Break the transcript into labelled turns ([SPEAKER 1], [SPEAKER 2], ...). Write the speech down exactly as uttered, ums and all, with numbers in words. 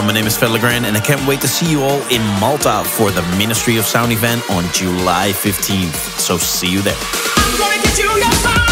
[SPEAKER 1] My name is Fedde Le Grand, and I can't wait to see you all in Malta for the Ministry of Sound event on July fifteenth. So see you there.
[SPEAKER 2] I'm gonna get you your sound.